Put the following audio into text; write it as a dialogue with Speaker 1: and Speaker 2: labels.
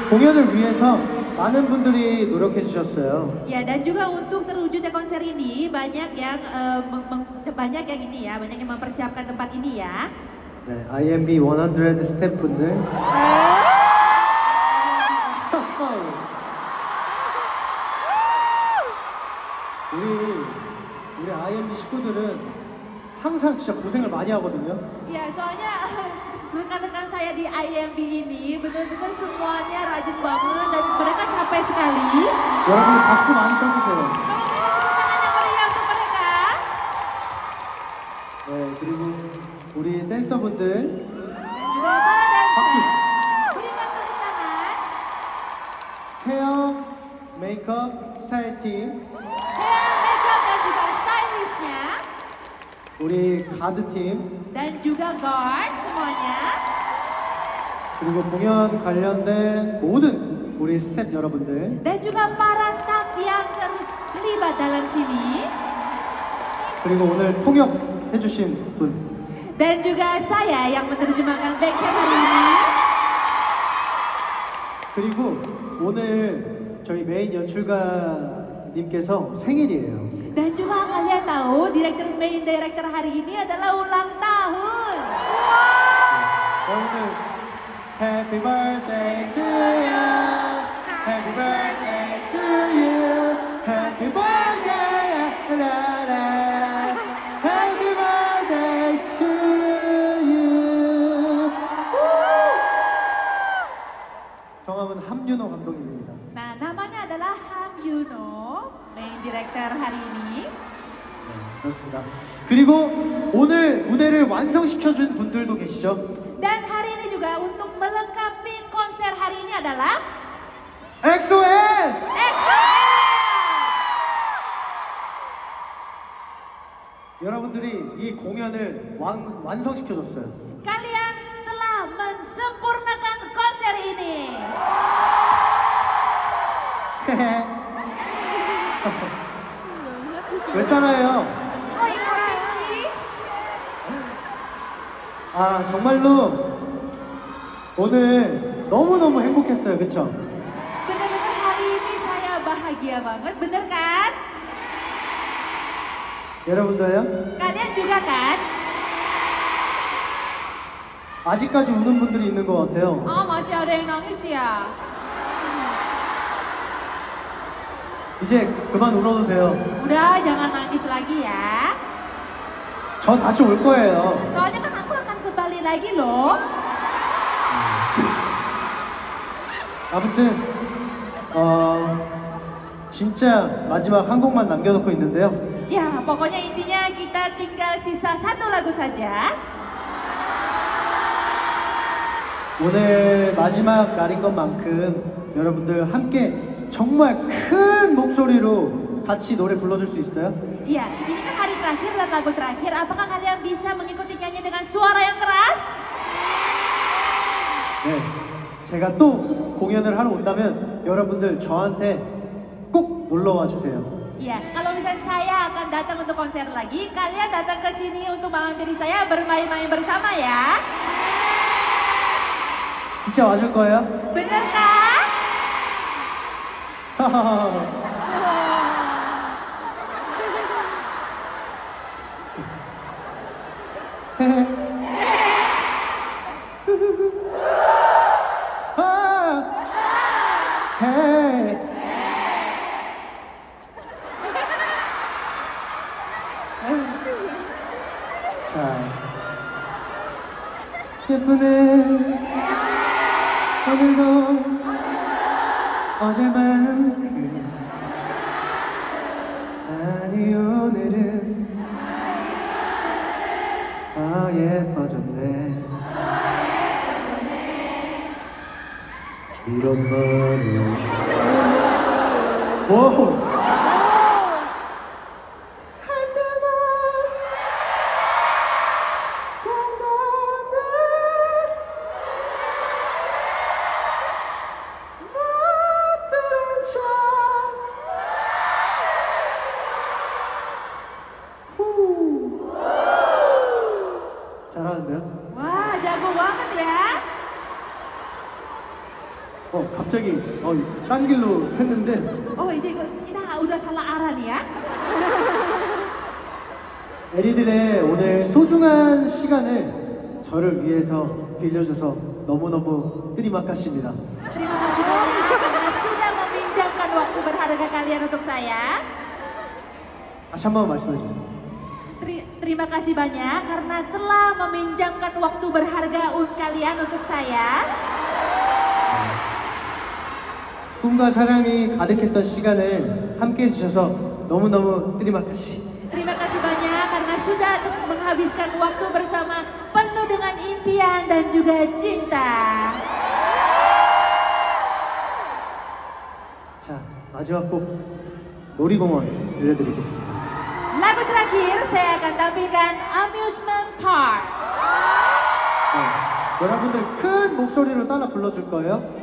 Speaker 1: 공연을 위해서 많은 분들이 노력해 주셨어요.
Speaker 2: Ya, dan juga untuk terwujudnya konser ini banyak yang banyak yang mempersiapkan tempat ini ya.
Speaker 1: 네, IMB 100 스태프분들. 우리 IMB 식구들은 항상 진짜 고생을 많이 하거든요.
Speaker 2: Ya, soalnya rekan-rekan saya di IMB ini benar-benar semuanya rajin banget dan mereka capek sekali.
Speaker 1: 여러분 박수 많이 쳐주세요.
Speaker 2: Tolong berikan tepuk tangan yang meriah untuk mereka.
Speaker 1: 네, 그리고 우리 댄서분들.
Speaker 2: Dan juga para dancer. Berikan tepuk tangan.
Speaker 1: 헤어, 메이크업, 스타일 팀.
Speaker 2: Hair, makeup dan juga stylistnya.
Speaker 1: 우리 가드 팀.
Speaker 2: Dan juga guard semuanya.
Speaker 1: 그리고 공연 관련된 모든 우리 스태프 여러분들.
Speaker 2: Dan juga para staff yang terlibat dalam sini.
Speaker 1: 그리고 오늘 통역해주신 분.
Speaker 2: Dan juga saya yang menerjemahkan backcam hari ini.
Speaker 1: 그리고 오늘 저희 메인 연출가님께서 생일이에요.
Speaker 2: Dan juga kalian tahu main director hari ini adalah ulang tahun.
Speaker 1: 여러분들 Happy birthday to you, Happy birthday to you, Happy birthday, Happy birthday to you. 성함은 함윤호 감독님입니다.
Speaker 2: Nah, namanya adalah Ham Yuno, main director hari ini.
Speaker 1: 네, 그렇습니다. 그리고 오늘 무대를 완성시켜준 분들도 계시죠?
Speaker 2: Dan hari ini juga untuk melengkapi konser hari ini adalah
Speaker 1: 엑소엘!
Speaker 2: EXO!
Speaker 1: 여러분들이 이 공연을 완성시켜줬어요.
Speaker 2: Kalian telah mensempurnakan konser ini.
Speaker 1: 왜 따라해요?
Speaker 2: Kok ikutin sih?
Speaker 1: 아 정말로 오늘 너무너무 행복했어요. 그쵸?
Speaker 2: Bener-bener hari ini saya bahagia banget, bener kan?
Speaker 1: 여러분도요?
Speaker 2: Kalian juga kan?
Speaker 1: 아직까지 우는 분들이 있는 것 같아요.
Speaker 2: Oh, masih ada yang nangis ya?
Speaker 1: 이제 그만 울어도 돼요.
Speaker 2: Udah, jangan nangis lagi ya.
Speaker 1: 저 다시 올 거예요.
Speaker 2: Soalnya kan aku akan kembali lagi loh.
Speaker 1: 아무튼 진짜 마지막 한 곡만 남겨놓고 있는데요.
Speaker 2: Ya, pokoknya intinya kita tinggal sisa satu lagu saja.
Speaker 1: 오늘 마지막 날인 것만큼 여러분들 함께 정말 큰 목소리로 같이 노래 불러줄 수 있어요?
Speaker 2: Iya, ini kan hari terakhir dan lagu terakhir. Apakah kalian bisa mengikuti nyanyi dengan suara yang keras?
Speaker 1: 네. 제가 또 공연을 하러 온다면 여러분들 저한테 꼭 놀러와 주세요.
Speaker 2: Iya, kalau misalnya saya akan datang untuk konser lagi, kalian datang ke sini untuk menghampiri saya bermain-main bersama ya.
Speaker 1: 진짜 와줄 거예요?
Speaker 2: Bener kan?
Speaker 1: 자, 예쁘네. 오늘도 어제만큼 아니 오늘은 더 예뻐졌네. 이런 말이 오! 잘하는데요?
Speaker 2: Wah, jago banget ya.
Speaker 1: 갑자기 딴 길로 샜는데
Speaker 2: Oh ini kita udah salah arah nih ya.
Speaker 1: 에리들의 오늘 소중한 시간을 저를 위해서 빌려줘서 너무너무 뜨리막까십니다.
Speaker 2: Terima kasih banyak karena sudah meminjamkan waktu berharga kalian untuk saya.
Speaker 1: 다시 한 번 말씀해 주세요.
Speaker 2: Terima kasih banyak karena telah meminjamkan waktu berharga kalian untuk saya.
Speaker 1: 꿈과 사랑이 가득했던 시간을 함께 해주셔서 너무너무 뜨리막까시.
Speaker 2: Terima kasih banyak karena sudah menghabiskan waktu bersama penuh dengan impian dan juga cinta.
Speaker 1: 자, 마지막 곡 놀이공원 들려드리겠습니다.
Speaker 2: Lagu terakhir saya akan tampilkan Amusement Park.
Speaker 1: 여러분들 큰 목소리로 따라 불러줄 거예요.